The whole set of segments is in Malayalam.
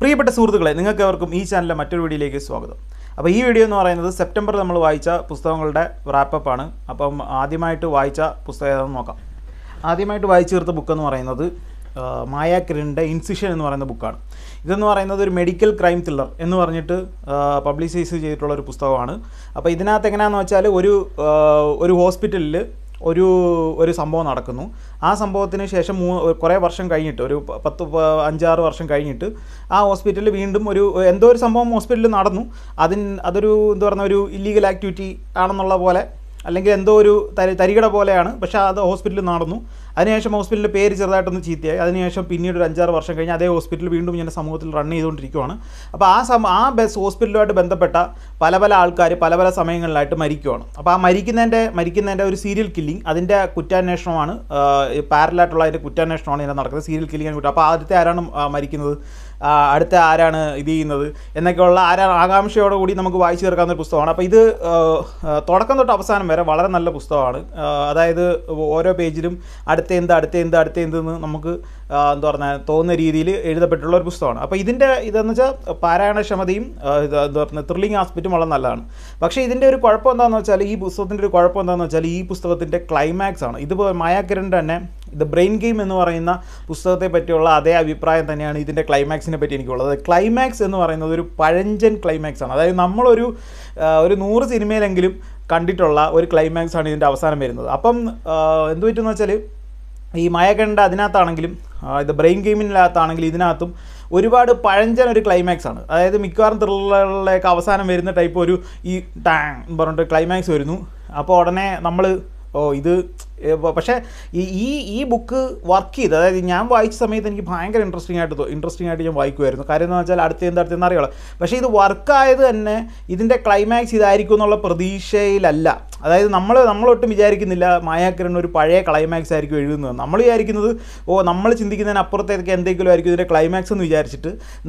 പ്രിയപ്പെട്ട സുഹൃത്തുക്കളെ, നിങ്ങൾക്കെവർക്കും ഈ ചാനലിലെ മറ്റൊരു വീഡിയോയിലേക്ക് സ്വാഗതം. അപ്പോൾ ഈ വീഡിയോ എന്ന് പറയുന്നത് സെപ്റ്റംബറിൽ നമ്മൾ വായിച്ച പുസ്തകങ്ങളുടെ റാപ്പപ്പ് ആണ്. അപ്പം ആദ്യമായിട്ട് വായിച്ച പുസ്തകം ഏതാണെന്ന് നോക്കാം. ആദ്യമായിട്ട് വായിച്ചു തീർത്ത ബുക്ക് എന്ന് പറയുന്നത് മായ കിരണിൻ്റെ ഇൻസിഷൻ എന്ന് പറയുന്ന ബുക്കാണ്. ഇതെന്ന് പറയുന്നത് ഒരു മെഡിക്കൽ ക്രൈം ത്രില്ലർ എന്ന് പറഞ്ഞിട്ട് പബ്ലിസൈസ് ചെയ്തിട്ടുള്ള ഒരു പുസ്തകമാണ്. അപ്പോൾ ഇതിനകത്ത് എങ്ങനെയാണെന്ന് വെച്ചാൽ ഒരു ഹോസ്പിറ്റലിൽ ഒരു സംഭവം നടക്കുന്നു. ആ സംഭവത്തിന് ശേഷം കുറേ വർഷം കഴിഞ്ഞിട്ട്, ഒരു 5-6 വർഷം കഴിഞ്ഞിട്ട് ആ ഹോസ്പിറ്റലിൽ വീണ്ടും എന്തോ ഒരു സംഭവം ഹോസ്പിറ്റലിൽ നടന്നു. അതൊരു എന്താ പറയുക, ഒരു ഇല്ലീഗൽ ആക്ടിവിറ്റി ആണെന്നുള്ള പോലെ, അല്ലെങ്കിൽ എന്തോ ഒരു തരികട പോലെയാണ്. പക്ഷേ അത് ഹോസ്പിറ്റലിൽ നടന്നു. അതിനുശേഷം ഹോസ്പിറ്റലിൻ്റെ പേര് ചെറുതായിട്ടൊന്ന് ചീത്തയായി. അതിനുശേഷം പിന്നീട് ഒരു 5-6 വർഷം കഴിഞ്ഞ് അതേ ഹോസ്പിറ്റൽ വീണ്ടും ഇങ്ങനെ സമൂഹത്തിൽ റൺ ചെയ്തുകൊണ്ടിരിക്കുകയാണ്. അപ്പോൾ ആ ഹോസ്പിറ്റലുമായിട്ട് ബന്ധപ്പെട്ട പല ആൾക്കാർ പല സമയങ്ങളിലായിട്ട് മരിക്കുകയാണ്. അപ്പോൾ ആ മരിക്കുന്നതിൻ്റെ ഒരു സീരിയൽ കില്ലിങ്, അതിൻ്റെ കുറ്റാന്വേഷണമാണ്, പാരലായിട്ടുള്ള അതിൻ്റെ കുറ്റാന്വേഷണമാണ് ഇതിനെ നടക്കുന്നത്. സീരിയൽ കില്ലിങ്ങിനെ കുറ്റം. അപ്പോൾ ആദ്യത്തെ ആരാണ് മരിക്കുന്നത്, അടുത്ത ആരാണ് ഇത് ചെയ്യുന്നത് എന്നൊക്കെയുള്ള ആകാംക്ഷയോടുകൂടി നമുക്ക് വായിച്ചു തീർക്കാവുന്ന ഒരു പുസ്തകമാണ്. അപ്പോൾ ഇത് തുടക്കം തൊട്ട് അവസാനം വരെ വളരെ നല്ല പുസ്തകമാണ്. അതായത് ഓരോ പേജിലും അടുത്ത എന്തെന്ന് നമുക്ക് എന്താ പറഞ്ഞാൽ തോന്നുന്ന രീതിയിൽ എഴുതപ്പെട്ടുള്ള ഒരു പുസ്തകമാണ്. അപ്പോൾ ഇതെന്ന് വെച്ചാൽ പാരായണക്ഷമതയും എന്താ പറയുക ത്രില്ലിംഗ് ആസ്പെക്റ്റും വളരെ നല്ലതാണ്. പക്ഷേ ഇതിൻ്റെ ഒരു കുഴപ്പം എന്താണെന്ന് വെച്ചാൽ, ഈ പുസ്തകത്തിൻ്റെ ഒരു കുഴപ്പം എന്താണെന്ന് വെച്ചാൽ, ഈ പുസ്തകത്തിൻ്റെ ക്ലൈമാക്സ് ആണ്. ഇതിപ്പോൾ മായ കിരണിൻ്റെ തന്നെ ദ ബ്രെയിൻ ഗെയിം എന്ന് പറയുന്ന പുസ്തകത്തെ പറ്റിയുള്ള അതേ അഭിപ്രായം തന്നെയാണ് ഇതിൻ്റെ ക്ലൈമാക്സിനെ പറ്റി എനിക്കുള്ളത്. ക്ലൈമാക്സ് എന്ന് പറയുന്നത് ഒരു പഴഞ്ചൻ ക്ലൈമാക്സ് ആണ്. അതായത് നമ്മളൊരു 100 സിനിമയിലെങ്കിലും കണ്ടിട്ടുള്ള ഒരു ക്ലൈമാക്സ് ആണ് ഇതിൻ്റെ അവസാനം വരുന്നത്. അപ്പം എന്ത് പറ്റുമെന്ന് വെച്ചാൽ, ഈ മായ കിരണിൻ്റെ അതിനകത്താണെങ്കിലും ഇത് ബ്രെയിൻ ഗെയിമിനകത്താണെങ്കിലും ഇതിനകത്തും ഒരുപാട് പഴഞ്ചൻ ഒരു ക്ലൈമാക്സ് ആണ്. അതായത് മിക്കവാറും ത്രില്ലറിലേക്ക് അവസാനം വരുന്ന ടൈപ്പ് ഈ ടാങ് എന്ന് പറഞ്ഞിട്ട് ക്ലൈമാക്സ് വരുന്നു. അപ്പോൾ ഉടനെ നമ്മൾ ഇത് പക്ഷേ ഈ ബുക്ക് വർക്ക് ചെയ്ത്, അതായത് ഞാൻ വായിച്ച സമയത്ത് എനിക്ക് ഭയങ്കര ഇൻട്രസ്റ്റിംഗ് ആയിട്ട് ഞാൻ വായിക്കുമായിരുന്നു. കാര്യം എന്ന് വെച്ചാൽ അടുത്തെന്ന് അറിയാമല്ലോ. പക്ഷേ ഇത് വർക്കായത് തന്നെ ഇതിൻ്റെ ക്ലൈമാക്സ് ഇതായിരിക്കും എന്നുള്ള പ്രതീക്ഷയിലല്ല. അതായത് നമ്മളൊട്ടും വിചാരിക്കുന്നില്ല മായ കിരൺ ഒരു പഴയ ക്ലൈമാക്സ് ആയിരിക്കും എഴുതുന്നത്. നമ്മൾ വിചാരിക്കുന്നത് നമ്മൾ ചിന്തിക്കുന്നതിന് അപ്പുറത്തേക്ക് എന്തെങ്കിലും ആയിരിക്കും ഇതിൻ്റെ ക്ലൈമാക്സ് എന്ന് വിചാരിച്ചിട്ട്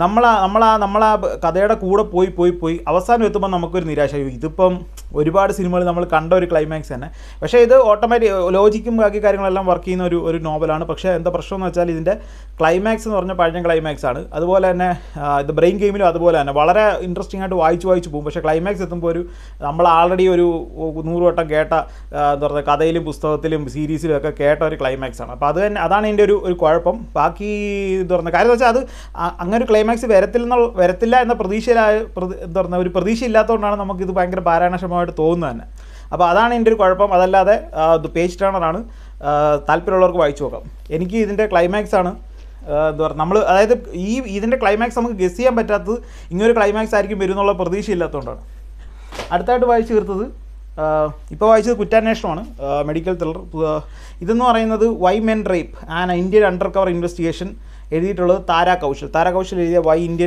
നമ്മളാ കഥയുടെ കൂടെ പോയി അവസാനം എത്തുമ്പോൾ നമുക്കൊരു നിരാശ. ഇതിപ്പം ഒരുപാട് സിനിമകൾ നമ്മൾ കണ്ട ഒരു ക്ലൈമാക്സ് തന്നെ. പക്ഷേ ഇത് ഓട്ടോമാറ്റിക് ലോജിക്കും ബാക്കി കാര്യങ്ങളെല്ലാം വർക്ക് ചെയ്യുന്ന ഒരു നോവലാണ്. പക്ഷേ എന്താ പ്രശ്നം എന്ന് വെച്ചാൽ, ഇതിൻ്റെ ക്ലൈമാക്സ് എന്ന് പറഞ്ഞാൽ പഴയ ക്ലൈമാക്സ് ആണ്. അതുപോലെ തന്നെ ഇത് ബ്രെയിൻ ഗെയിമിലും അതുപോലെ തന്നെ വളരെ ഇൻട്രസ്റ്റിംഗ് ആയിട്ട് വായിച്ചു പോകും. പക്ഷേ ക്ലൈമാക്സ് എത്തുമ്പോൾ നമ്മൾ ആൾറെഡി ഒരു 100 വട്ടം കേട്ട എന്താ പറയുക കഥയിലും പുസ്തകത്തിലും സീരീസിലും ഒക്കെ കേട്ട ഒരു ക്ലൈമാക്സ് ആണ്. അപ്പോൾ അതാണ് ഇതിൻ്റെ ഒരു കുഴപ്പം. ബാക്കി എന്താ പറയുക കാര്യം എന്ന് വെച്ചാൽ, അത് അങ്ങനെ ഒരു ക്ലൈമാക്സ് വരത്തില്ല എന്ന എന്താ പറയുക ഒരു പ്രതീക്ഷ ഇല്ലാത്തതുകൊണ്ടാണ് നമുക്കിത് ഭയങ്കര പാരായണക്ഷമമായിട്ട് തോന്നുന്നത് തന്നെ. അപ്പോൾ അതാണ് എൻ്റെ ഒരു കുഴപ്പം. അതല്ലാതെ ഇത് പേജ് ടേണറാണ്. താല്പര്യമുള്ളവർക്ക് വായിച്ചു നോക്കാം. എനിക്ക് ഇതിൻ്റെ ക്ലൈമാക്സ് ആണ് എന്താ പറയുക അതായത് ഇതിൻ്റെ ക്ലൈമാക്സ് നമുക്ക് ഗസ് ചെയ്യാൻ പറ്റാത്തത് ഇങ്ങനൊരു ക്ലൈമാക്സ് ആയിരിക്കും വരുന്നുള്ള പ്രതീക്ഷ ഇല്ലാത്തതുകൊണ്ടാണ്. അടുത്തായിട്ട് വായിച്ചു തീർത്തത് ഇപ്പോൾ വായിച്ചത് കുറ്റാന്വേഷണമാണ്, മെഡിക്കൽ ത്രില്ലർ. ഇതെന്ന് പറയുന്നത് why men rape and Indian undercover investigation. എഴുതിയിട്ടുള്ളത് താര കൗശൽ എഴുതിയ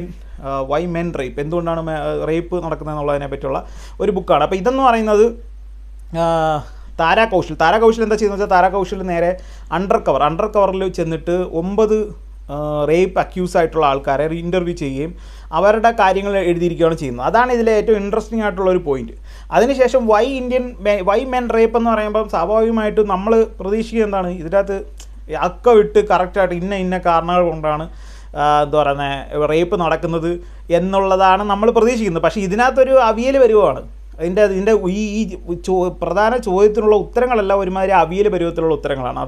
വൈ മെൻ റേപ്പ്, എന്തുകൊണ്ടാണ് റേപ്പ് നടക്കുന്നതെന്നുള്ളതിനെ പറ്റിയുള്ള ഒരു ബുക്കാണ്. അപ്പോൾ ഇതെന്ന് പറയുന്നത് താര കൗശൽ എന്താ ചെയ്യുന്നത് വെച്ചാൽ, താര കൗശൽ നേരെ അണ്ടർ കവറിൽ ചെന്നിട്ട് 9 റേപ്പ് അക്യൂസ് ആയിട്ടുള്ള ആൾക്കാരെ ഇൻ്റർവ്യൂ ചെയ്യുകയും അവരുടെ കാര്യങ്ങൾ എഴുതിയിരിക്കുകയാണ് ചെയ്യുന്നത്. അതാണ് ഇതിലെ ഏറ്റവും ഇൻട്രസ്റ്റിംഗ് ആയിട്ടുള്ള ഒരു പോയിന്റ്. അതിനുശേഷം വൈ മെൻ റേപ്പ് എന്ന് പറയുമ്പോൾ സ്വാഭാവികമായിട്ടും നമ്മൾ പ്രതീക്ഷിക്കുന്നത് എന്താണ്, ഇതിനകത്ത് അക്ക വിട്ട് കറക്റ്റായിട്ട് ഇന്ന കാരണങ്ങൾ കൊണ്ടാണ് എന്താ പറയുന്നത് റേപ്പ് നടക്കുന്നത് എന്നുള്ളതാണ് നമ്മൾ പ്രതീക്ഷിക്കുന്നത്. പക്ഷേ ഇതിനകത്തൊരു അവിയൽ വരുവാണ്. ഇതിൻ്റെ ഈ പ്രധാന ചോദ്യത്തിനുള്ള ഉത്തരങ്ങളെല്ലാം ഒരുമാതിരി അവിയൽ പരുവത്തിലുള്ള ഉത്തരങ്ങളാണ്.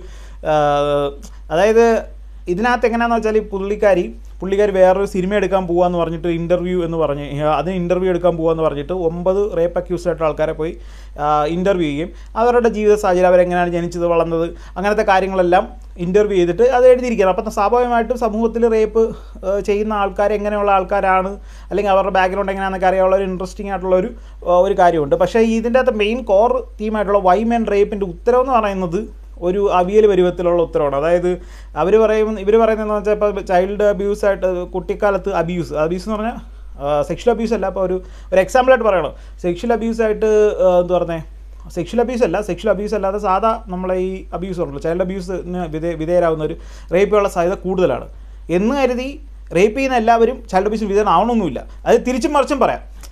അതായത് ഇതിനകത്ത് എങ്ങനെയാണെന്ന് വെച്ചാൽ, പുള്ളിക്കാരി വേറൊരു സിനിമ എടുക്കാൻ പോകാമെന്ന് പറഞ്ഞിട്ട് ഇൻ്റർവ്യൂ എടുക്കാൻ പോകാമെന്ന് പറഞ്ഞിട്ട് 9 റേപ്പ് അക്യൂസ്ഡ് ആയിട്ടുള്ള ആൾക്കാരെ പോയി ഇൻ്റർവ്യൂ ചെയ്യും. അവരുടെ ജീവിത സാഹചര്യം, അവരെങ്ങനെയാണ് ജനിച്ചത്, വളർന്നത്, അങ്ങനത്തെ കാര്യങ്ങളെല്ലാം ഇൻ്റർവ്യൂ ചെയ്തിട്ട് അത് എഴുതിയിരിക്കുകയാണ്. അപ്പം സ്വാഭാവികമായിട്ടും സമൂഹത്തിൽ റേപ്പ് ചെയ്യുന്ന ആൾക്കാർ എങ്ങനെയുള്ള ആൾക്കാരാണ്, അല്ലെങ്കിൽ അവരുടെ ബാക്ക്ഗ്രൗണ്ട് എങ്ങനെയാണെന്നൊക്കെ അറിയാനുള്ള ഒരു ഇൻട്രസ്റ്റിംഗ് ആയിട്ടുള്ള ഒരു കാര്യമുണ്ട്. പക്ഷേ ഇതിൻ്റെ അകത്ത് മെയിൻ കോർ തീമായിട്ടുള്ള വൈ മെൻ റേപ്പിൻ്റെ ഉത്തരവെന്ന് പറയുന്നത് ഒരു അവിയൽ പരുവത്തിലുള്ള ഉത്തരവാണ്. അതായത് ഇവർ പറയുന്നതെന്ന് വെച്ചാൽ, ഇപ്പോൾ ചൈൽഡ് അബ്യൂസായിട്ട് കുട്ടിക്കാലത്ത് അബ്യൂസ് എന്ന് പറഞ്ഞാൽ സെക്ഷൽ അബ്യൂസ് അല്ല. അപ്പോൾ ഒരു എക്സാമ്പിളായിട്ട് പറയണം, സെക്ഷൽ അബ്യൂസായിട്ട് എന്താ പറഞ്ഞത്, സെക്ഷൽ അബ്യൂസ് അല്ലാതെ സാധാ നമ്മളെ ഈ അബ്യൂസ് ഉണ്ടല്ലോ, ചൈൽഡ് അബ്യൂസിന് വിധേയരാകുന്ന ഒരു റേപ്പിനുള്ള സാധ്യത കൂടുതലാണ് എന്ന് കരുതി റേപ്പ് ചെയ്യുന്ന എല്ലാവരും ചൈൽഡ് അബ്യൂസിന് വിധേയനാവണമെന്നില്ല. അത് തിരിച്ചും മറിച്ചും പറയാം.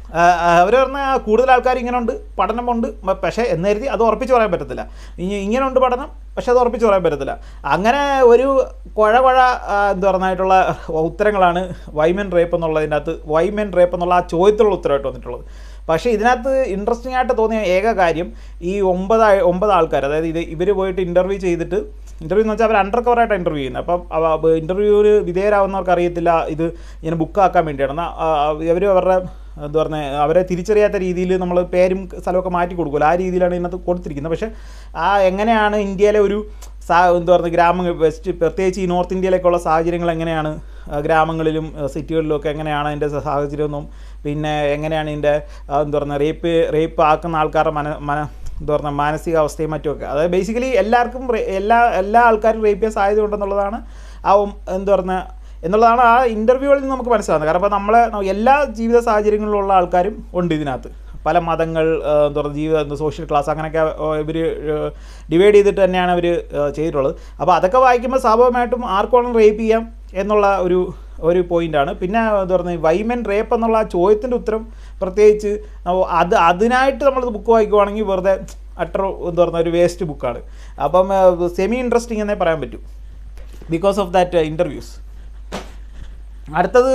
അവർ പറഞ്ഞാൽ കൂടുതൽ ആൾക്കാർ ഇങ്ങനെ ഉണ്ട്, പഠനമുണ്ട്, പക്ഷേ എന്ന് കരുതി അത് ഉറപ്പിച്ച് പറയാൻ പറ്റത്തില്ല. ഇങ്ങനെ ഉണ്ട് പഠനം, പക്ഷേ അത് ഉറപ്പിച്ച് പറയാൻ പറ്റത്തില്ല. അങ്ങനെ ഒരു കുഴ എന്താ പറഞ്ഞായിട്ടുള്ള ഉത്തരങ്ങളാണ് വൈമെൻ റേപ്പ് എന്നുള്ളതിൻ്റെ അകത്ത്, വൈമെൻ റേപ്പ് എന്നുള്ള ആ ചോദ്യത്തിലുള്ള ഉത്തരമായിട്ട് വന്നിട്ടുള്ളത്. പക്ഷേ ഇതിനകത്ത് ഇൻട്രസ്റ്റിംഗ് ആയിട്ട് തോന്നിയ ഏക കാര്യം ഈ 9 ആൾക്കാർ, അതായത് ഇവർ പോയിട്ട് ഇൻ്റർവ്യൂ ചെയ്തിട്ട്, ഇൻ്റർവ്യൂ എന്ന് വെച്ചാൽ അവർ അണ്ടർ കവറായിട്ടാണ് ഇൻ്റർവ്യൂ ചെയ്യുന്നത്. അപ്പം ഇൻ്റർവ്യൂവിന് വിധേയരാകുന്നവർക്ക് അറിയത്തില്ല ഇത് ഇങ്ങനെ ബുക്കാക്കാൻ വേണ്ടിയാണ്. എന്നാൽ അവരുടെ എന്താ പറഞ്ഞാൽ അവരെ തിരിച്ചറിയാത്ത രീതിയിൽ നമ്മൾ പേരും സ്ഥലമൊക്കെ മാറ്റി കൊടുക്കുമല്ലോ, ആ രീതിയിലാണ് ഇതിനകത്ത് കൊടുത്തിരിക്കുന്നത്. പക്ഷേ എങ്ങനെയാണ് ഇന്ത്യയിലെ ഒരു എന്താ പറയുക ഗ്രാമങ്ങൾ, പ്രത്യേകിച്ച് ഈ നോർത്ത് ഇന്ത്യയിലേക്കുള്ള സാഹചര്യങ്ങൾ എങ്ങനെയാണ്, ഗ്രാമങ്ങളിലും സിറ്റികളിലുമൊക്കെ എങ്ങനെയാണ് അതിൻ്റെ സാഹചര്യമെന്നും, പിന്നെ എങ്ങനെയാണ് ഇതിൻ്റെ എന്താ പറയുക റേപ്പ് ആക്കുന്ന ആൾക്കാരുടെ എന്താ പറയുക മാനസികാവസ്ഥയും മറ്റുമൊക്കെ. അതായത് ബേസിക്കലി എല്ലാവർക്കും എല്ലാ ആൾക്കാരും റേപ്പിയസ് ആയതുകൊണ്ടെന്നുള്ളതാണ് എന്താ പറയുക എന്നുള്ളതാണ് ആ ഇൻ്റർവ്യൂകളിൽ നിന്ന് നമുക്ക് മനസ്സിലാകുന്നത്. കാരണം അപ്പോൾ എല്ലാ ജീവിത സാഹചര്യങ്ങളിലുള്ള ആൾക്കാരും ഉണ്ട് ഇതിനകത്ത്. പല മതങ്ങൾ, എന്താ പറയുക സോഷ്യൽ ക്ലാസ്, അങ്ങനെയൊക്കെ ഇവർ ഡിവൈഡ് ചെയ്തിട്ട് തന്നെയാണ് അവർ ചെയ്തിട്ടുള്ളത്. അപ്പോൾ അതൊക്കെ വായിക്കുമ്പോൾ സ്വാഭാവികമായിട്ടും ആർക്കും റേപ്പ് ചെയ്യാം എന്നുള്ള ഒരു പോയിൻ്റാണ്. പിന്നെ എന്താ പറയുക വൈമെൻ റേപ്പ് എന്നുള്ള ആ ചോദ്യത്തിൻ്റെ ഉത്തരം പ്രത്യേകിച്ച് അതിനായിട്ട് നമ്മളിത് ബുക്ക് വായിക്കുവാണെങ്കിൽ വെറുതെ എന്താ പറയുക ഒരു വേസ്റ്റ് ബുക്കാണ്. അപ്പം സെമി ഇൻട്രസ്റ്റിംഗ് എന്നേ പറയാൻ പറ്റൂ ബിക്കോസ് ഓഫ് ദാറ്റ് ഇൻ്റർവ്യൂസ്. അടുത്തത്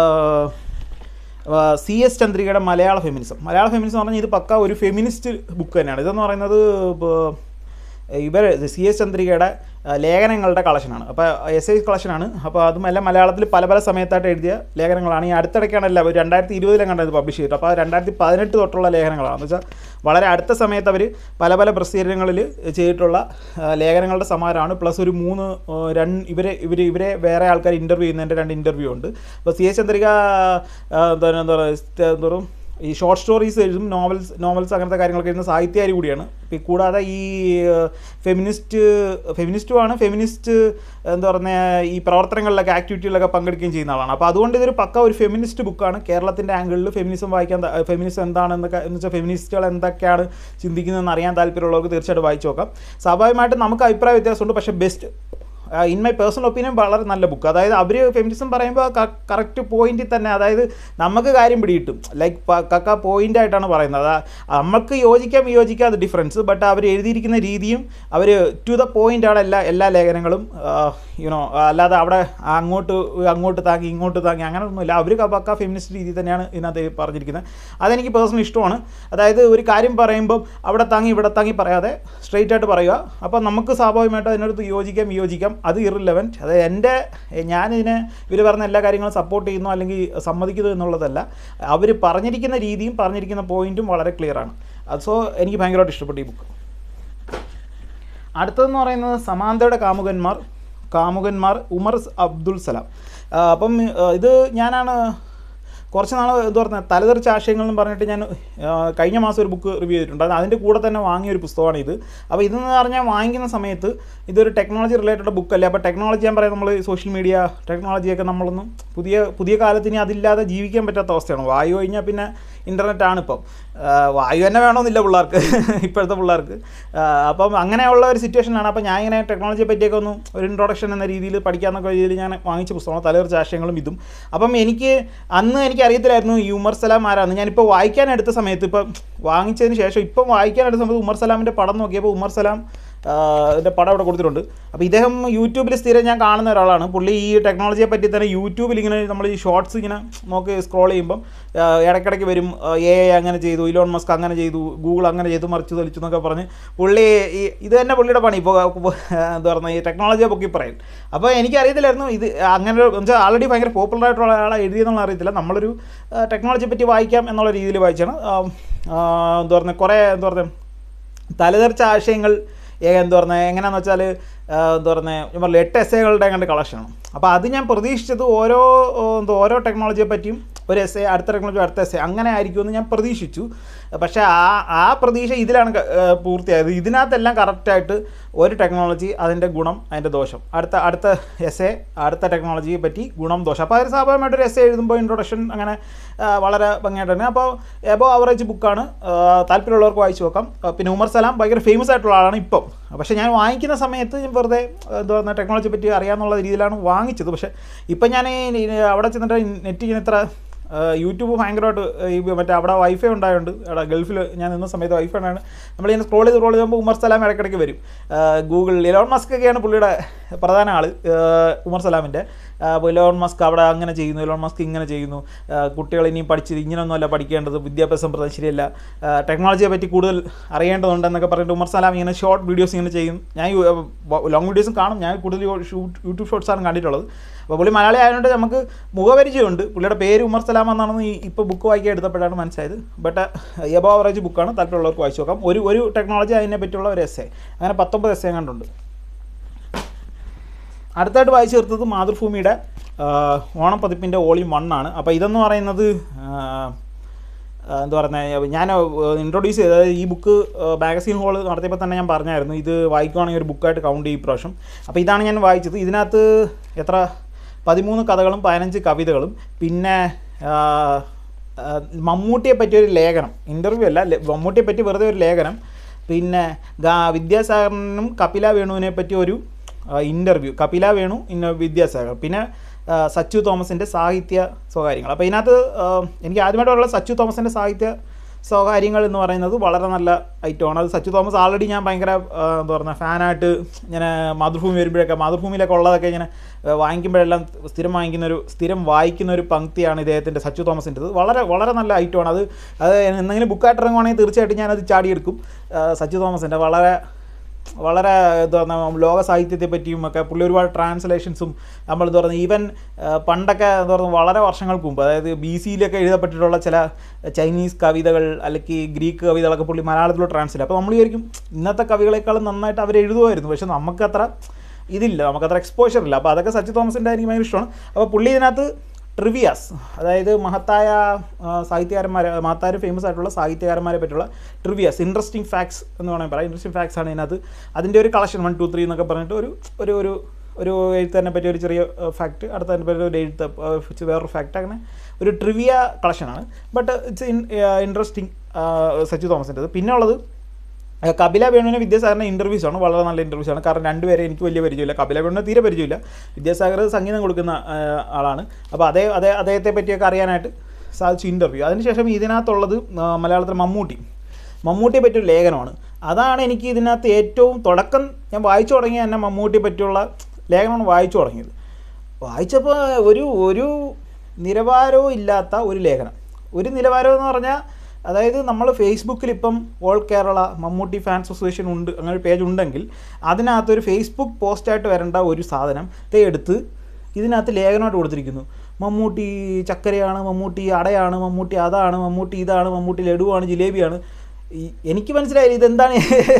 CS ചന്ദ്രികയുടെ മലയാള ഫെമിനിസം എന്ന് പറഞ്ഞാൽ ഇത് പക്ക ഒരു ഫെമിനിസ്റ്റ് ബുക്ക് തന്നെയാണ്. ഇതെന്ന് പറയുന്നത് CS ചന്ദ്രികയുടെ ലേഖനങ്ങളുടെ കളക്ഷനാണ്. അപ്പോൾ എസ്ഐ കളക്ഷനാണ്. അപ്പോൾ അതും എല്ലാം മലയാളത്തിൽ പല സമയത്തായിട്ട് എഴുതിയ ലേഖനങ്ങളാണ്. ഈ അടുത്തിടയ്ക്കാണല്ല 2020 കണ്ടത് പബ്ലിഷ് ചെയ്തിട്ട്. അപ്പോൾ 2018 തൊട്ടുള്ള ലേഖനങ്ങളാണ്. എന്ന് വെച്ചാൽ വളരെ അടുത്ത സമയത്ത് അവർ പല പ്രസിദ്ധീകരണങ്ങളിൽ ചെയ്തിട്ടുള്ള ലേഖനങ്ങളുടെ സമാഹാരമാണ്. പ്ലസ് ഒരു 3 ഇവരെ വേറെ ആൾക്കാർ ഇൻ്റർവ്യൂ ചെയ്യുന്നതിൻ്റെ 2 ഇൻ്റർവ്യൂ ഉണ്ട്. അപ്പോൾ CS ചന്ദ്രിക എന്താ പറയുക ഈ ഷോർട്ട് സ്റ്റോറീസ് എഴുതും, നോവൽസ് അങ്ങനത്തെ കാര്യങ്ങളൊക്കെ എഴുതുന്ന സാഹിത്യകാരി കൂടിയാണ്. കൂടാതെ ഈ ഫെമിനിസ്റ്റ് എന്താ പറയുക ഈ പ്രവർത്തനങ്ങളിലൊക്കെ ആക്ടിവിറ്റികളിലൊക്കെ പങ്കെടുക്കുകയും ചെയ്യുന്ന ആളാണ്. അപ്പോൾ അതുകൊണ്ട് ഇതൊരു പക്ക ഒരു ഫെമിനിസ്റ്റ് ബുക്കാണ്. കേരളത്തിൻ്റെ ആംഗിളിൽ ഫെമിനിസം എന്താണെന്നൊക്കെ എന്ന് വെച്ചാൽ ഫെമിനിസ്റ്റുകൾ എന്തൊക്കെയാണ് ചിന്തിക്കുന്നതെന്ന് അറിയാൻ താല്പര്യമുള്ളവർക്ക് തീർച്ചയായിട്ടും വായിച്ചു നോക്കാം. സ്വാഭാവികമായിട്ടും നമുക്ക് അഭിപ്രായ വ്യത്യാസമുണ്ട്, പക്ഷേ best in my personal opinion വളരെ നല്ല ബുക്ക്. അതായത് അവർ ഫെമിനിസം പറയുമ്പോൾ കറക്റ്റ് പോയിന്റിൽ തന്നെ, അതായത് നമുക്ക് കാര്യം പിടികിട്ടും. ലൈക്ക് പോയിൻ്റായിട്ടാണ് പറയുന്നത്. നമുക്ക് യോജിക്കാം അത് ഡിഫറൻസ്. ബട്ട് അവർ എഴുതിയിരിക്കുന്ന രീതിയും അവർ ടു ദ പോയിൻ്റാണ് എല്ലാ ലേഖനങ്ങളും. അല്ലാതെ അവിടെ അങ്ങോട്ട് താങ്ങി ഇങ്ങോട്ട് താങ്ങി അങ്ങനെയൊന്നുമില്ല. അവർ പക്ക ഫെമിനിസ്റ്റ് രീതി തന്നെയാണ് ഇതിനകത്ത് പറഞ്ഞിരിക്കുന്നത്. അതെനിക്ക് പേഴ്സണലി ഇഷ്ടമാണ്. അതായത് ഒരു കാര്യം പറയുമ്പം അവിടെ താങ്ങി ഇവിടെ താങ്ങി പറയാതെ സ്ട്രെയിറ്റ് ആയിട്ട് പറയുക. അപ്പോൾ നമുക്ക് സ്വാഭാവികമായിട്ട് അതിനടുത്ത് യോജിക്കാം. അത് ഇറിലവൻറ്റ്. അതായത് ഞാനിതിനെ ഇവർ പറഞ്ഞ എല്ലാ കാര്യങ്ങളും സപ്പോർട്ട് ചെയ്യുന്നു അല്ലെങ്കിൽ സമ്മതിക്കുന്നു എന്നുള്ളതല്ല. അവർ പറഞ്ഞിരിക്കുന്ന രീതിയും പറഞ്ഞിരിക്കുന്ന പോയിൻറ്റും വളരെ ക്ലിയറാണ്. സോ എനിക്ക് ഭയങ്കരമായിട്ട് ഇഷ്ടപ്പെട്ടു ഈ ബുക്ക്. അടുത്തതെന്ന് പറയുന്നത് സമാന്തയുടെ കാമുകന്മാർ ഉമർ അബ്ദുൽ സലാം. അപ്പം ഇത് ഞാനാണ് കുറച്ച് നാൾ എന്താ പറഞ്ഞാൽ തലതെറിച്ച ആശയങ്ങളെന്ന് പറഞ്ഞിട്ട് ഞാൻ കഴിഞ്ഞ മാസം ഒരു ബുക്ക് റിവ്യൂ ചെയ്തിട്ടുണ്ട്. അതിൻ്റെ കൂടെ തന്നെ വാങ്ങിയൊരു പുസ്തകമാണ് ഇത്. അപ്പോൾ ഇതെന്ന് പറഞ്ഞാൽ വാങ്ങിക്കുന്ന സമയത്ത് ഇതൊരു ടെക്നോളജി റിലേറ്റഡ് ബുക്കല്ലേ. അപ്പോൾ ടെക്നോളജി ഞാൻ പറയാം, നമ്മൾ സോഷ്യൽ മീഡിയ ടെക്നോളജിയൊക്കെ നമ്മളൊന്നും പുതിയ കാലത്തിന് അതില്ലാതെ ജീവിക്കാൻ പറ്റാത്ത അവസ്ഥയാണ്. വായു കഴിഞ്ഞാൽ പിന്നെ ഇൻ്റർനെറ്റാണ്. ഇപ്പം വായു തന്നെ വേണമെന്നില്ല ഇപ്പോഴത്തെ പിള്ളേർക്ക്. അപ്പം അങ്ങനെയുള്ള ഒരു സിറ്റുവേഷനാണ്. അപ്പോൾ ഞാൻ ഇങ്ങനെ ടെക്നോളജിയെ പറ്റിയൊക്കെ ഒരു ഇൻട്രൊഡക്ഷൻ എന്ന രീതിയിൽ പഠിക്കാമെന്നൊക്കെ രീതിയിൽ ഞാൻ വാങ്ങിച്ച പുസ്തകമാണ് തലതെറിച്ച ആശയങ്ങളും ഇതും. അപ്പം അന്ന് എനിക്ക് അറിയത്തില്ലായിരുന്നു ഈ ഉമർ സലാം ആരാന്ന്. ഞാനിപ്പോൾ വായിക്കാനെടുത്ത സമയത്ത്, ഇപ്പം വാങ്ങിച്ചതിന് ശേഷം ഇപ്പം വായിക്കാനെടുത്ത സമയത്ത് ഉമർ സലാമിൻ്റെ പടം നോക്കിയപ്പോൾ ഉമർ സലാം ഇതിൻ്റെ പടം ഇവിടെ കൊടുത്തിട്ടുണ്ട്. അപ്പോൾ ഇദ്ദേഹം യൂട്യൂബിൽ സ്ഥിരം ഞാൻ കാണുന്ന ഒരാളാണ്. പുള്ളി ഈ ടെക്നോളജിയെ പറ്റി തന്നെ യൂട്യൂബിൽ ഇങ്ങനെ നമ്മൾ ഈ ഷോർട്സ് ഇങ്ങനെ സ്ക്രോൾ ചെയ്യുമ്പം ഇടയ്ക്കിടയ്ക്ക് വരും AI അങ്ങനെ ചെയ്തു, ഇലോൺ മസ്ക് അങ്ങനെ ചെയ്തു, ഗൂഗിൾ അങ്ങനെ ചെയ്തു, മറിച്ച് തെളിച്ചു എന്നൊക്കെ പറഞ്ഞ് പുള്ളി ഇത് തന്നെ പുള്ളിയുടെ പണി. ഇപ്പോൾ എന്താ പറയുക ഈ ടെക്നോളജിയെ പൊക്കി പറയും. അപ്പോൾ എനിക്കറിയത്തില്ലായിരുന്നു ഇത് അങ്ങനെ വെച്ചാൽ ആൾറെഡി ഭയങ്കര പോപ്പുലറായിട്ടുള്ള ആളെ എഴുതിയെന്നുള്ള അറിയത്തില്ല. നമ്മളൊരു ടെക്നോളജിയെ പറ്റി വായിക്കാം എന്നുള്ള രീതിയിൽ വായിച്ചാണ്. എന്താ പറയുക കുറേ എന്താ പറയുക തലതെറിച്ച ആശയങ്ങൾ എന്താ പറയുക എങ്ങനെയാണെന്ന് വെച്ചാൽ എന്താ പറയുക 8 എസ്സേകളുടെ കണ്ട് കളക്ഷനാണ്. അപ്പോൾ അത് ഞാൻ പ്രതീക്ഷിച്ചത് ഓരോ ടെക്നോളജിയെ പറ്റിയും ഒരു എസ്സേ, അടുത്ത ടെക്നോളജി അടുത്ത എസ്സേ അങ്ങനെ ആയിരിക്കുമെന്ന് ഞാൻ പ്രതീക്ഷിച്ചു. പക്ഷേ ആ പ്രതീക്ഷ ഇതിലാണ് പൂർത്തിയായത്. ഇതിനകത്തെല്ലാം കറക്റ്റായിട്ട് ഒരു ടെക്നോളജി, അതിൻ്റെ ഗുണം, അതിൻ്റെ ദോഷം, അടുത്ത എസ്സേ, അടുത്ത ടെക്നോളജിയെ പറ്റി ഗുണം ദോഷം. അപ്പോൾ അതിന് സ്വാഭാവികമായിട്ടൊരു എസ്സേ എഴുതുമ്പോൾ ഇൻട്രൊഡക്ഷൻ അങ്ങനെ വളരെ ഭംഗിയായിട്ട് തന്നെ. അപ്പോൾ എബോ ആവറേജ് ബുക്കാണ്, താല്പര്യമുള്ളവർക്ക് വായിച്ചു നോക്കാം. പിന്നെ ഉമർ സലാം ഭയങ്കര ഫേമസ് ആയിട്ടുള്ള ആളാണ് ഇപ്പം. പക്ഷേ ഞാൻ വാങ്ങിക്കുന്ന സമയത്ത് ഞാൻ വെറുതെ എന്താ പറയുക ടെക്നോളജിയെ പറ്റി അറിയാമെന്നുള്ള രീതിയിലാണ് വാങ്ങിച്ചത്. പക്ഷേ ഇപ്പം ഞാൻ അവിടെ ചെന്നിട്ട് നെറ്റ് ഇങ്ങനെ ഇത്ര യൂട്യൂബ് ഭയങ്കരമായിട്ട് ഈ മറ്റേ അവിടെ വൈഫൈ ഉണ്ടായതുകൊണ്ട് അവിടെ ഗൾഫിൽ ഞാൻ നിന്ന സമയത്ത് വൈഫൈ ഉണ്ടായത് നമ്മളിങ്ങനെ സ്ക്രോൾ ചെയ്യുമ്പോൾ ഉമർ സലാം ഇടയ്ക്കിടയ്ക്ക് വരും. ഗൂഗിൾ ഇലോൺ മസ്ക് ഒക്കെയാണ് പുള്ളിയുടെ പ്രധാന ആൾ, ഉമർ സലാമിൻ്റെ. അപ്പോൾ ഇലോൺ മസ്ക് അവിടെ അങ്ങനെ ചെയ്യുന്നു, ഇലോൺ മസ്ക് ഇങ്ങനെ ചെയ്യുന്നു, കുട്ടികൾ ഇനിയും പഠിച്ചത് ഇങ്ങനെയൊന്നുമല്ല പഠിക്കേണ്ടത്, വിദ്യാഭ്യാസ സമ്പ്രദായം ശരിയല്ല, ടെക്നോളജിയെ പറ്റി കൂടുതൽ അറിയേണ്ടതുണ്ടെന്നൊക്കെ പറഞ്ഞിട്ട് ഉമർ സലാം ഇങ്ങനെ ഷോർട്ട് വീഡിയോസ് ഇങ്ങനെ ചെയ്യും. ഞാൻ ലോങ് വീഡിയോസും കാണും, ഞാൻ കൂടുതൽ യൂട്യൂബ് ഷോർട്സാണ് കണ്ടിട്ടുള്ളത്. അപ്പോൾ പുള്ളി മലയാളി ആയതുകൊണ്ട് നമുക്ക് മുഖപരിചയമുണ്ട്. പുള്ളിയുടെ പേര് ഉമർ സലാം എന്നാണെന്ന് ഇപ്പോൾ ബുക്ക് വായിക്കാൻ എടുത്തപ്പോഴാണ് മനസ്സിലായത്. ബട്ട് എബോവ് ആവറേജ് ബുക്കാണ്, താല്പര്യമുള്ളവർക്ക് വായിച്ചു നോക്കാം. ഒരു ടെക്നോളജി അതിനെ പറ്റിയുള്ള ഒരു എസ്സേ, അങ്ങനെ 19 എസ്സേ കണ്ടുണ്ട്. അടുത്തായിട്ട് വായിച്ചു തീർത്തത് മാതൃഭൂമിയുടെ ഓണപ്പതിപ്പിൻ്റെ വോളിയം 1 ആണ്. അപ്പോൾ ഇതെന്ന് പറയുന്നത് എന്താ പറയുന്നത്, ഞാൻ ഇൻട്രൊഡ്യൂസ് ചെയ്ത്, അതായത് ഈ ബുക്ക് മാഗസീൻ ഹോൾ നടത്തിയപ്പോൾ തന്നെ ഞാൻ പറഞ്ഞായിരുന്നു ഇത് വായിക്കുവാണെങ്കിൽ ഒരു ബുക്കായിട്ട് കൗണ്ട് ചെയ്യും ഇപ്രാവശ്യം. അപ്പോൾ ഇതാണ് ഞാൻ വായിച്ചത്. ഇതിനകത്ത് 13 കഥകളും 15 കവിതകളും പിന്നെ മമ്മൂട്ടിയെ പറ്റിയൊരു ലേഖനം, ഇൻ്റർവ്യൂ അല്ല, മമ്മൂട്ടിയെ പറ്റി വെറുതെ ഒരു ലേഖനം, പിന്നെ വിദ്യാസാഗറിനും കപില വേണുവിനെ പറ്റി ഒരു ഇൻ്റർവ്യൂ, കപില വേണു വിദ്യാസാഗർ, പിന്നെ സച്ചു തോമസിൻ്റെ സാഹിത്യ സ്വകാര്യങ്ങൾ. അപ്പോൾ ഇതിനകത്ത് എനിക്ക് ആദ്യമായിട്ടുള്ള സച്ചു തോമസിൻ്റെ സാഹിത്യ സ്വകാര്യങ്ങൾ എന്ന് പറയുന്നത് വളരെ നല്ല ഐറ്റമാണ്. അത് സച്ചു തോമസ് ആൾറെഡി ഞാൻ ഭയങ്കര എന്താ പറയുക ഫാനായിട്ട് ഇങ്ങനെ മാതൃഭൂമി വരുമ്പോഴൊക്കെ മാതൃഭൂമിയിലൊക്കെ ഉള്ളതൊക്കെ ഇങ്ങനെ വാങ്ങിക്കുമ്പോഴെല്ലാം സ്ഥിരം വായിക്കുന്ന ഒരു പങ്ക്തിയാണ് ഇദ്ദേഹത്തിൻ്റെ സച്ചു തോമസിൻ്റെത്. വളരെ വളരെ നല്ല ഐറ്റമാണ്. അത് എന്തെങ്കിലും ബുക്കായിട്ട് ഇറങ്ങുവാണെങ്കിൽ തീർച്ചയായിട്ടും ഞാനത് ചാടിയെടുക്കും. സച്ചു തോമസിൻ്റെ വളരെ വളരെ എന്താ പറഞ്ഞാൽ ലോക സാഹിത്യത്തെ പറ്റിയും ഒക്കെ പുള്ളി ഒരുപാട് ട്രാൻസ്ലേഷൻസും നമ്മളെന്താ പറയുന്നത് ഈവൻ പണ്ടൊക്കെ എന്താ പറയുക വളരെ വർഷങ്ങൾക്ക് മുമ്പ്, അതായത് BC എഴുതപ്പെട്ടിട്ടുള്ള ചില ചൈനീസ് കവിതകൾ അല്ലെങ്കിൽ ഗ്രീക്ക് കവിതകളൊക്കെ പുള്ളി മലയാളത്തിലോട്ട് ട്രാൻസ്ലേറ്റ്. അപ്പോൾ നമ്മൾ വിചാരിക്കും ഇന്നത്തെ കവികളെക്കാളും നന്നായിട്ട് അവർ എഴുതുമായിരുന്നു, പക്ഷെ നമുക്കത്ര ഇതില്ല, നമുക്കത്ര എക്സ്പോഷർ ഇല്ല. അപ്പോൾ അതൊക്കെ സച്ചു തോമസിൻ്റെ എനിക്ക് ഭയങ്കര ഇഷ്ടമാണ്. അപ്പോൾ പുള്ളി ഇതിനകത്ത് ട്രിവിയാസ്, അതായത് മഹത്തായ ഫേമസ് ആയിട്ടുള്ള സാഹിത്യകാരന്മാരെ പറ്റിയുള്ള ട്രിവിയാസ്, ഇൻട്രസ്റ്റിംഗ് ഫാക്ട്സ് എന്ന് വേണമെങ്കിൽ പറയാം. ഇൻട്രസ്റ്റിംഗ് ഫാക്ട്സ് ആണ് ഇതിനകത്ത്. അതിൻ്റെ ഒരു കളക്ഷൻ 1, 2, 3 എന്നൊക്കെ പറഞ്ഞിട്ട് ഒരു എഴുത്തതിനെ പറ്റി ഒരു ചെറിയ ഫാക്റ്റ്, അടുത്തതിനെ പറ്റി ഒരു വേറൊരു ഫാക്റ്റ്, അങ്ങനെ ഒരു ട്രിവിയ കളക്ഷനാണ്. ബട്ട് ഇറ്റ്സ് ഇൻട്രസ്റ്റിംഗ് സച്ചു തോമസിൻ്റെത്. പിന്നെ ഉള്ളത് കപില വേണുവിനെ വിദ്യാസാഗറിൻ്റെ ഇൻ്റർവ്യൂസ് ആണ്, വളരെ നല്ല ഇൻ്റർവ്യൂസ് ആണ്. കാരണം രണ്ടുപേരെ എനിക്ക് വലിയ പരിചയമില്ല, കപില വേണുവിനെ തീരെ പരിചയമില്ല, വിദ്യാസാഗർ സംഗീതം കൊടുക്കുന്ന ആളാണ്. അപ്പോൾ അദ്ദേഹത്തെ പറ്റിയൊക്കെ അറിയാനായിട്ട് സാധിച്ചു ഇൻ്റർവ്യൂ. അതിനുശേഷം ഇതിനകത്തുള്ളത് മലയാളത്തിൽ മമ്മൂട്ടിയെ പറ്റിയൊരു ലേഖനമാണ്. അതാണ് എനിക്ക് ഇതിനകത്ത് ഏറ്റവും തുടക്കം ഞാൻ വായിച്ചു തുടങ്ങിയ തന്നെ മമ്മൂട്ടിയെ പറ്റിയുള്ള ലേഖനമാണ് വായിച്ചു തുടങ്ങിയത്. വായിച്ചപ്പോൾ ഒരു നിലവാരവും ഇല്ലാത്ത ഒരു ലേഖനം. ഒരു നിലവാരം എന്ന് പറഞ്ഞാൽ, അതായത് നമ്മൾ ഫേസ്ബുക്കിൽ ഇപ്പം all Kerala Mammootty fans association ഉണ്ട്, അങ്ങനെ ഒരു പേജ് ഉണ്ടെങ്കിൽ അതിനകത്തൊരു ഫേസ്ബുക്ക് പോസ്റ്റായിട്ട് വരേണ്ട ഒരു സാധനം എടുത്ത് ഇതിനകത്ത് ലേഖനമായിട്ട് കൊടുത്തിരിക്കുന്നു. മമ്മൂട്ടി ചക്കരയാണ്, മമ്മൂട്ടി അടയാണ്, മമ്മൂട്ടി അതാണ്, മമ്മൂട്ടി ഇതാണ്, മമ്മൂട്ടി ലഡുവാണ്, ജിലേബിയാണ്. എനിക്ക് മനസ്സിലായില്ല ഇതെന്താണ്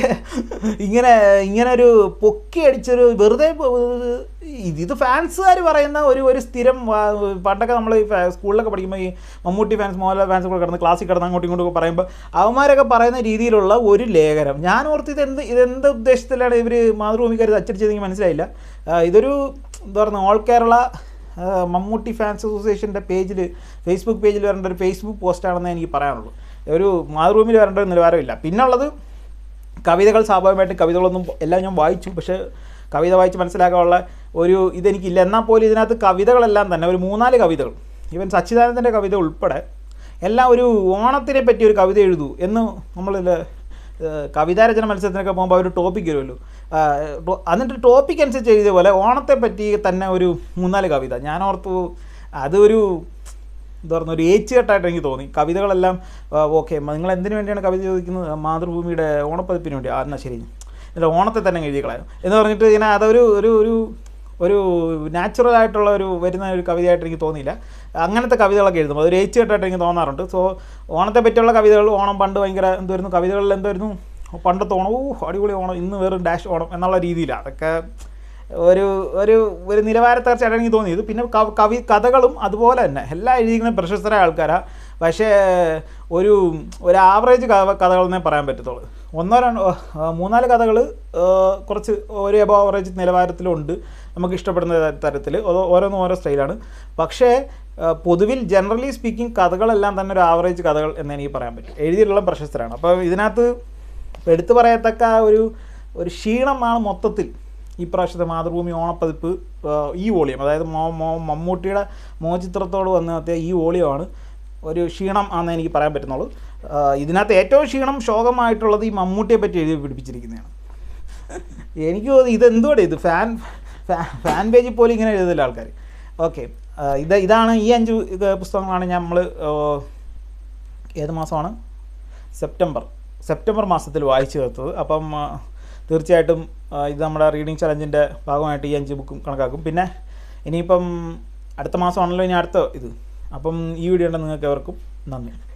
ഇങ്ങനെ ഒരു പൊക്കി അടിച്ചൊരു വെറുതെ ഇത് ഫാൻസുകാർ പറയുന്ന ഒരു സ്ഥിരം. പണ്ടൊക്കെ നമ്മൾ സ്കൂളിലൊക്കെ പഠിക്കുമ്പോൾ ഈ മമ്മൂട്ടി ഫാൻസ് മോഹൻലാൽ ഫാൻസ് കൂടെ കിടന്ന് ക്ലാസ്സിൽ കിടന്ന് അങ്ങോട്ടും ഇങ്ങോട്ടും പറയുമ്പോൾ അവന്മാരൊക്കെ പറയുന്ന രീതിയിലുള്ള ഒരു ലേഖനം. ഞാൻ ഓർത്ത് ഇതെന്ത് ഉദ്ദേശത്തിലാണ് ഇവർ മാതൃഭൂമിക്കാർ അച്ചടിച്ചതെങ്കിൽ മനസ്സിലായില്ല. ഇതൊരു എന്താ പറയുക ഓൾ കേരള മമ്മൂട്ടി ഫാൻസ് അസോസിയേഷൻ്റെ ഫേസ്ബുക്ക് പേജിൽ വരേണ്ട ഒരു ഫേസ്ബുക്ക് പോസ്റ്റാണെന്നേ എനിക്ക് പറയാനുള്ളൂ. ഒരു മാതൃഭൂമിയിൽ വരേണ്ട ഒരു നിലവാരമില്ല. പിന്നുള്ളത് കവിതകൾ. സ്വാഭാവികമായിട്ടും കവിതകളൊന്നും എല്ലാം ഞാൻ വായിച്ചു, പക്ഷേ കവിത വായിച്ച് മനസ്സിലാക്കാനുള്ള ഇതെനിക്കില്ല. എന്നാൽ പോലും ഇതിനകത്ത് കവിതകളെല്ലാം തന്നെ ഒരു 3-4 കവിതകൾ, ഈവൻ സച്ചിദാനന്ദൻ്റെ കവിത ഉൾപ്പെടെ എല്ലാം ഒരു ഓണത്തിനെ പറ്റി ഒരു കവിത എഴുതൂ എന്ന് നമ്മളിൽ കവിതാരചന മത്സരത്തിനൊക്കെ പോകുമ്പോൾ ഒരു ടോപ്പിക് വരുമല്ലോ, എന്നിട്ട് ടോപ്പിക് അനുസരിച്ച് എഴുതിയ പോലെ ഓണത്തെ പറ്റി തന്നെ ഒരു 3-4 കവിത. ഞാൻ ഓർത്തു അതൊരു എന്താ പറയുക ഒരു ഏച്ചുകെട്ടായിട്ട് എനിക്ക് തോന്നി. കവിതകളെല്ലാം ഓക്കെ, നിങ്ങൾ എന്തിനു വേണ്ടിയാണ് കവിത ചോദിക്കുന്നത്? മാതൃഭൂമിയുടെ ഓണപ്പതിപ്പിന് വേണ്ടി. എന്നാൽ ശരി, എന്നിട്ട് ഓണത്തെ തന്നെ എഴുതി കളയാം എന്ന് പറഞ്ഞിട്ട് ഇങ്ങനെ അതൊരു ഒരു നാച്ചുറലായിട്ടുള്ള വരുന്ന ഒരു കവിതയായിട്ട് എനിക്ക് തോന്നിയില്ല. അങ്ങനത്തെ കവിതകളൊക്കെ എഴുതുമ്പോൾ അതൊരു ഏച്ചുകെട്ടായിട്ട് എനിക്ക് തോന്നാറുണ്ട്. സോ ഓണത്തെ പറ്റിയുള്ള കവിതകൾ, ഓണം പണ്ട് ഭയങ്കര എന്തായിരുന്നു, കവിതകളിൽ എന്തായിരുന്നു പണ്ടത്തെ ഓണം, അടിപൊളി ഓണം, ഇന്ന് വേറൊരു ഡാഷ് ഓണം എന്നുള്ള രീതിയിലാണ്. അതൊക്കെ ഒരു നിലവാരത്തകർച്ചയായിട്ട് എനിക്ക് തോന്നിയത്. പിന്നെ കഥകളും അതുപോലെ തന്നെ എല്ലാം എഴുതിയിരിക്കുന്ന പ്രശസ്തരായ ആൾക്കാരാണ്. പക്ഷേ ഒരു ആവറേജ് കഥകളെന്നേ പറയാൻ പറ്റത്തുള്ളൂ. 3-4 കഥകൾ കുറച്ച് ഒരു എബോ ആവറേജ് നിലവാരത്തിലുണ്ട്, നമുക്ക് ഇഷ്ടപ്പെടുന്ന തരത്തിൽ. ഓരോന്നും ഓരോ സ്റ്റൈലാണ്. പക്ഷേ പൊതുവിൽ ജനറലി സ്പീക്കിംഗ് കഥകളെല്ലാം തന്നെ ഒരു ആവറേജ് കഥകൾ എന്ന് എനിക്ക് പറയാൻ പറ്റും. എഴുതിയിട്ടുള്ള പ്രശസ്തരാണ്. അപ്പോൾ ഇതിനകത്ത് എടുത്തു പറയത്തക്ക ഒരു ക്ഷീണമാണ് മൊത്തത്തിൽ ഈ പ്രാവശ്യത്തെ മാതൃഭൂമി ഓണപ്പതിപ്പ് ഈ വോളിയം, അതായത് മമ്മൂട്ടിയുടെ മോചിത്രത്തോട് വന്ന് നടത്തിയ ഈ വോളിയമാണ് ഒരു ക്ഷീണം ആണെന്ന് എനിക്ക് പറയാൻ പറ്റുന്നുള്ളൂ. ഇതിനകത്ത് ഏറ്റവും ക്ഷീണം ശോകമായിട്ടുള്ളത് ഈ മമ്മൂട്ടിയെ പറ്റി എഴുതി പിടിപ്പിച്ചിരിക്കുന്നതാണ്. എനിക്ക് തോന്നുന്നു ഇതെന്തുകൂടെ ഇത് ഫാൻ പേജിൽ പോലും ഇങ്ങനെ എഴുതില്ല ആൾക്കാർ. ഓക്കെ, ഇതാണ് ഈ 5 പുസ്തകങ്ങളാണ് നമ്മൾ ഏത് മാസമാണ്, സെപ്റ്റംബർ മാസത്തിൽ വായിച്ചു തീർത്തത്. അപ്പം തീർച്ചയായിട്ടും ഇത് നമ്മുടെ റീഡിങ് ചലഞ്ചിൻ്റെ ഭാഗമായിട്ട് ഈ 5 ബുക്കും കണക്കാക്കും. പിന്നെ ഇനിയിപ്പം അടുത്ത മാസമാണല്ലോ ഇനി അടുത്ത ഇത്. അപ്പം ഈ വീഡിയോ ഉണ്ട് നിങ്ങൾക്ക് എവർക്കും നന്ദി.